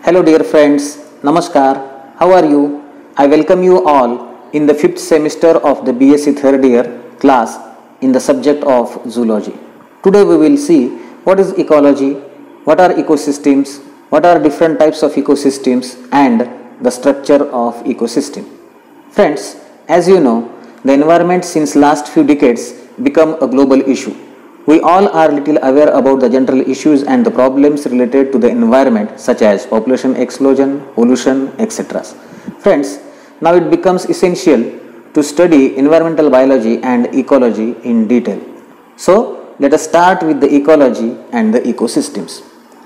Hello dear friends, Namaskar, how are you? I welcome you all in the 5th semester of the BSc 3rd year class in the subject of zoology. Today we will see what is ecology, what are ecosystems, what are different types of ecosystems and the structure of ecosystem. Friends, as you know, the environment since last few decades become a global issue. We all are little aware about the general issues and the problems related to the environment such as population explosion, pollution, etc. Friends, now it becomes essential to study environmental biology and ecology in detail. So, let us start with the ecology and the ecosystems.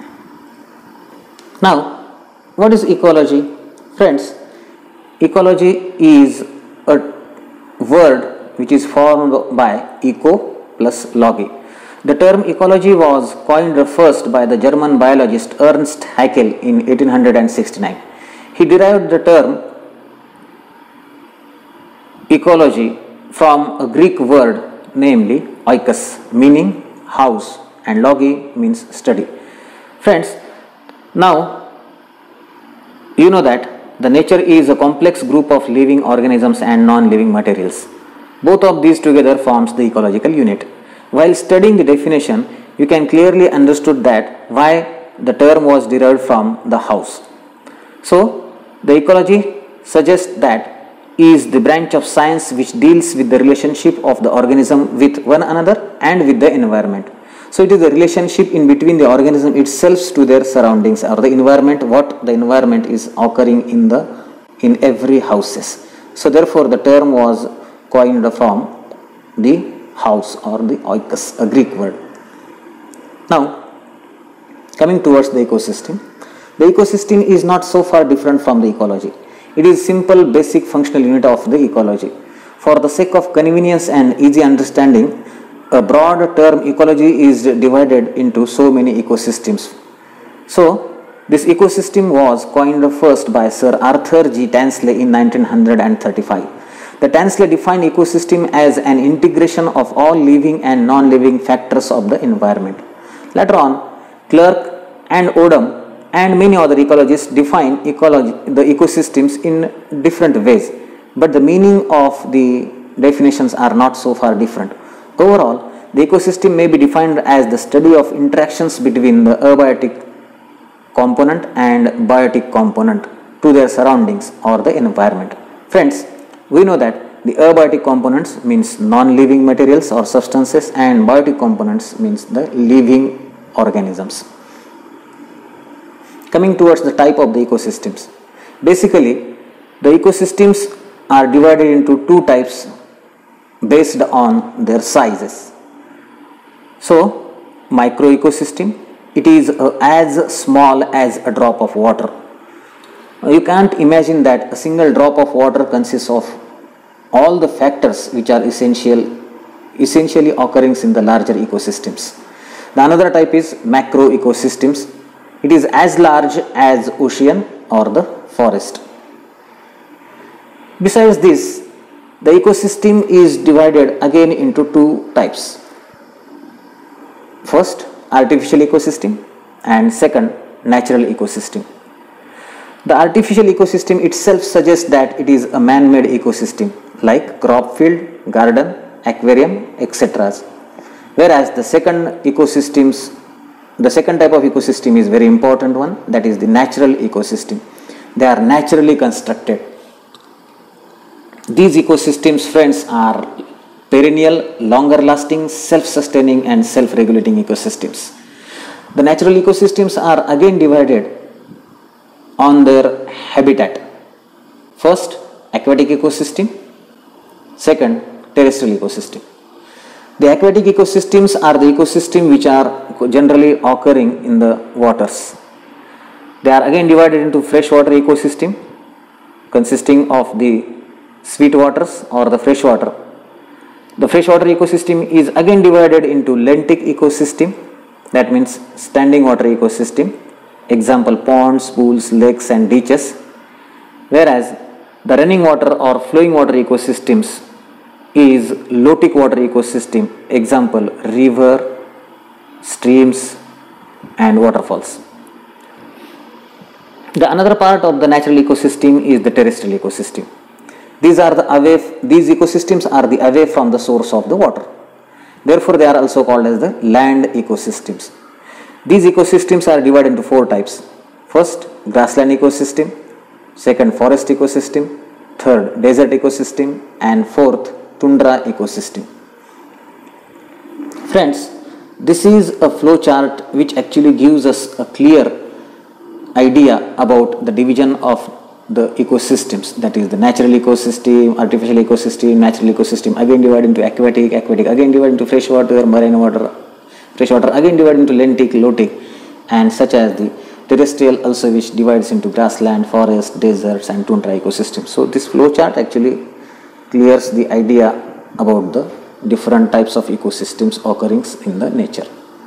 Now, what is ecology? Friends, ecology is a word which is formed by eco plus logy. The term ecology was coined first by the German biologist Ernst Haeckel in 1869. He derived the term ecology from a Greek word namely oikos, meaning house, and logy means study. Friends, now you know that the nature is a complex group of living organisms and non-living materials. Both of these together forms the ecological unit. While studying the definition, you can clearly understood that why the term was derived from the house. So, the ecology suggests that is the branch of science which deals with the relationship of the organism with one another and with the environment. So, it is the relationship in between the organism itself to their surroundings or the environment, what the environment is occurring in every houses. So, therefore, the term was coined from the house or the oikos, a Greek word. Now, coming towards the ecosystem is not so far different from the ecology. It is simple basic functional unit of the ecology. For the sake of convenience and easy understanding, a broad term ecology is divided into so many ecosystems. So, this ecosystem was coined first by Sir Arthur G. Tansley in 1935. The Tansley defined ecosystem as an integration of all living and non-living factors of the environment. Later on, Clark and Odom and many other ecologists define the ecosystems in different ways, but the meaning of the definitions are not so far different. Overall, the ecosystem may be defined as the study of interactions between the abiotic component and biotic component to their surroundings or the environment. Friends, we know that the abiotic components means non-living materials or substances and biotic components means the living organisms. Coming towards the type of the ecosystems. Basically, the ecosystems are divided into two types based on their sizes. So, micro ecosystem, it is as small as a drop of water. You can't imagine that a single drop of water consists of all the factors which are essentially occurring in the larger ecosystems. The another type is macro ecosystems. It is as large as ocean or the forest. Besides this, the ecosystem is divided again into two types. First, artificial ecosystem and second, natural ecosystem. The artificial ecosystem itself suggests that it is a man-made ecosystem like crop field, garden, aquarium, etc. Whereas the second type of ecosystem is very important one, that is the natural ecosystem. They are naturally constructed. These ecosystems, friends, are perennial, longer lasting, self-sustaining and self-regulating ecosystems. The natural ecosystems are again divided on their habitat. First, aquatic ecosystem. Second, terrestrial ecosystem. The aquatic ecosystems are the ecosystems which are generally occurring in the waters. They are again divided into freshwater ecosystem consisting of the sweet waters or the freshwater. The freshwater ecosystem is again divided into lentic ecosystem, that means standing water ecosystem. Example, ponds, pools, lakes and ditches. Whereas the running water or flowing water ecosystems is lotic water ecosystem. Example, river, streams and waterfalls. The another part of the natural ecosystem is the terrestrial ecosystem. These ecosystems are the away from the source of the water. Therefore, they are also called as the land ecosystems. These ecosystems are divided into four types. First, grassland ecosystem. Second, forest ecosystem. Third, desert ecosystem. And fourth, tundra ecosystem. Friends, this is a flow chart which actually gives us a clear idea about the division of the ecosystems, that is the natural ecosystem, artificial ecosystem, natural ecosystem, again divided into aquatic, again divided into freshwater, marine water, freshwater, again divided into lentic, lotic, and such as the terrestrial also, which divides into grassland, forest, deserts and tundra ecosystems. So this flow chart actually clears the idea about the different types of ecosystems occurring in the nature.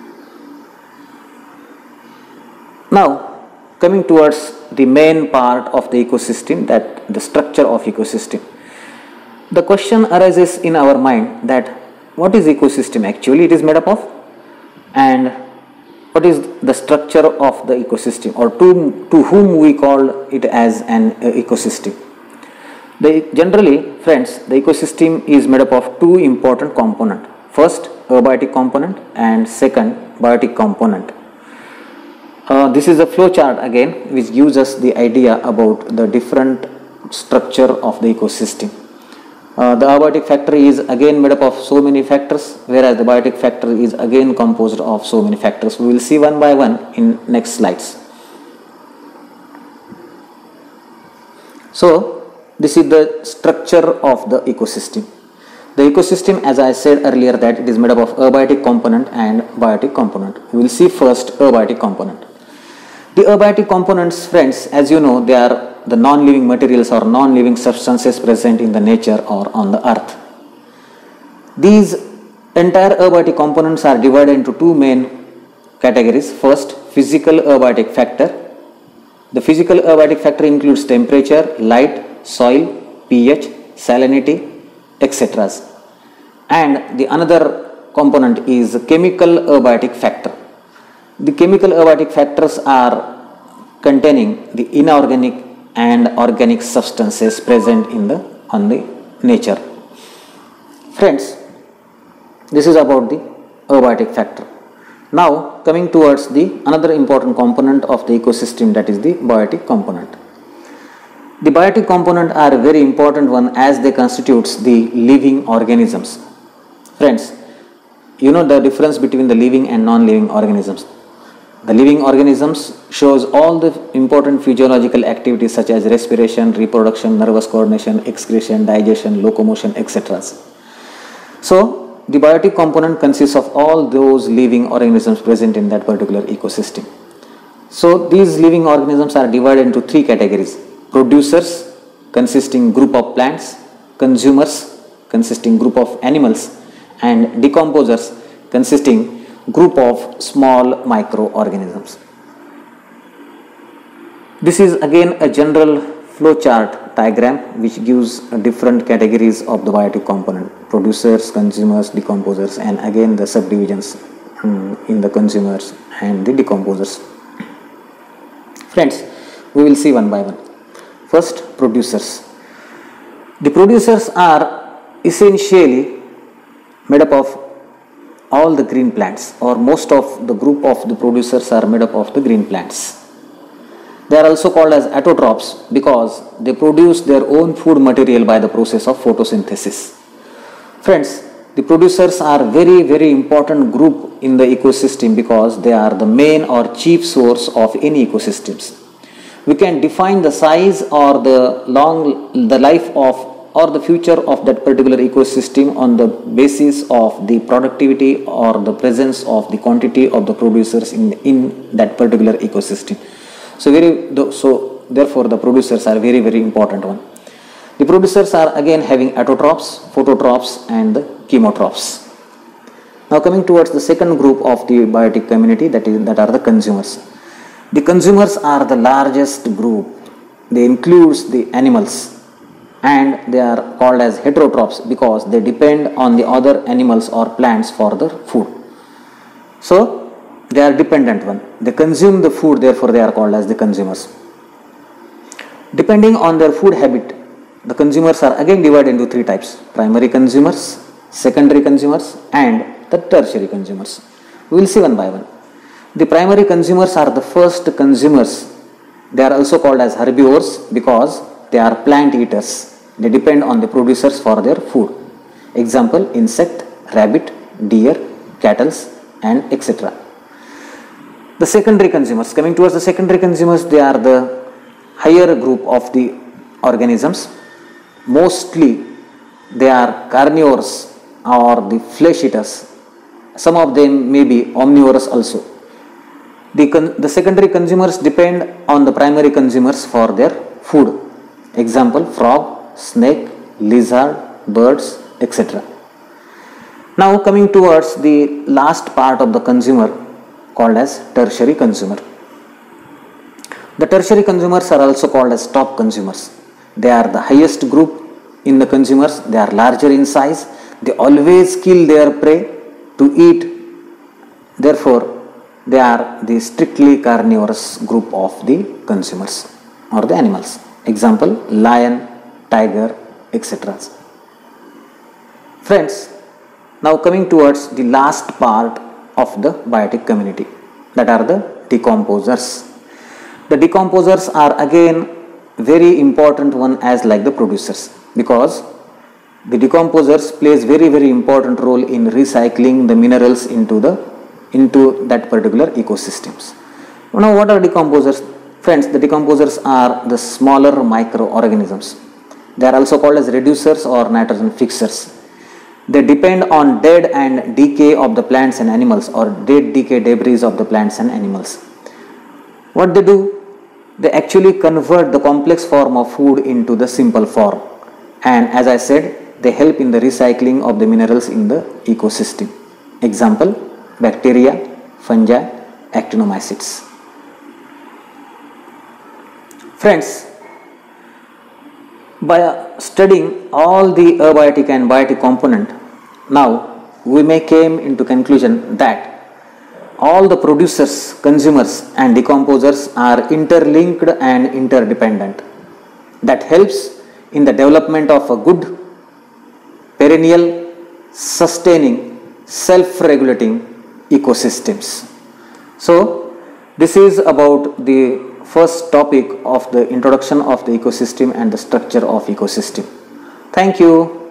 Now, coming towards the main part of the ecosystem, that the structure of ecosystem. The question arises in our mind that what is ecosystem actually it is made up of, and what is the structure of the ecosystem, or to whom we call it as an ecosystem. Generally, friends, the ecosystem is made up of two important components. First, abiotic component, and second, biotic component. This is a flow chart again which gives us the idea about the different structure of the ecosystem. The abiotic factor is again made up of so many factors, whereas the biotic factor is again composed of so many factors. We will see one by one in next slides. So this is the structure of the ecosystem. The ecosystem, as I said earlier, that it is made up of abiotic component and biotic component. We will see first abiotic component. The abiotic components, friends, as you know, they are the non-living materials or non-living substances present in the nature or on the earth. These entire abiotic components are divided into two main categories. First, physical abiotic factor. The physical abiotic factor includes temperature, light, soil, pH, salinity, etc. And the another component is chemical abiotic factor. The chemical abiotic factors are containing the inorganic and organic substances present on the nature. Friends, this is about the abiotic factor. Now coming towards the another important component of the ecosystem, that is the biotic component. The biotic component are a very important one as they constitutes the living organisms. Friends, you know the difference between the living and non-living organisms. The living organisms shows all the important physiological activities such as respiration, reproduction, nervous coordination, excretion, digestion, locomotion, etc. So the biotic component consists of all those living organisms present in that particular ecosystem. So these living organisms are divided into three categories: producers, consisting group of plants; consumers, consisting group of animals; and decomposers, consisting group of small microorganisms. This is again a general flow chart diagram which gives different categories of the biotic component: producers, consumers, decomposers, and again the subdivisions in the consumers and the decomposers. Friends, we will see one by one. First, producers. The producers are essentially made up of all the green plants, or most of the group of the producers are made up of the green plants. They are also called as autotrophs because they produce their own food material by the process of photosynthesis. Friends, the producers are very important group in the ecosystem because they are the main or chief source of any ecosystems. We can define the size or the life of or the future of that particular ecosystem on the basis of the productivity or the presence of the quantity of the producers in that particular ecosystem. So therefore the producers are very important one. The producers are again having autotrophs, phototrophs and the chemotrophs. Now coming towards the second group of the biotic community, that are the consumers. The consumers are the largest group. They includes the animals, and they are called as heterotrophs because they depend on the other animals or plants for their food. So they are dependent one. They consume the food, therefore they are called as the consumers. Depending on their food habit, the consumers are again divided into three types: primary consumers, secondary consumers, and the tertiary consumers. We will see one by one. The primary consumers are the first consumers. They are also called as herbivores because they are plant eaters. They depend on the producers for their food. Example: insect, rabbit, deer, cattle, and etc. The secondary consumers, coming towards the secondary consumers, they are the higher group of the organisms. Mostly they are carnivores or the flesh eaters. Some of them may be omnivorous also. The secondary consumers depend on the primary consumers for their food. Example: frog, snake, lizard, birds, etc. Now coming towards the last part of the consumer, called as tertiary consumer. The tertiary consumers are also called as top consumers. They are the highest group in the consumers. They are larger in size. They always kill their prey to eat. Therefore, they are the strictly carnivorous group of the consumers or the animals. Example: lion, tiger, etc. Friends, now coming towards the last part of the biotic community, that are the decomposers. The decomposers are again very important one as like the producers, because the decomposers plays very important role in recycling the minerals into that particular ecosystems. Now what are decomposers? Friends, the decomposers are the smaller microorganisms. They are also called as reducers or nitrogen fixers. They depend on dead and decay of the plants and animals, or dead decay debris of the plants and animals. What they do? They actually convert the complex form of food into the simple form, and as I said, they help in the recycling of the minerals in the ecosystem. Example: bacteria, fungi, actinomycetes. Friends, by studying all the abiotic and biotic component, now we may came into conclusion that all the producers, consumers and decomposers are interlinked and interdependent. That helps in the development of a good, perennial, sustaining, self-regulating ecosystems. So this is about the first topic of the introduction of the ecosystem and the structure of ecosystem. Thank you.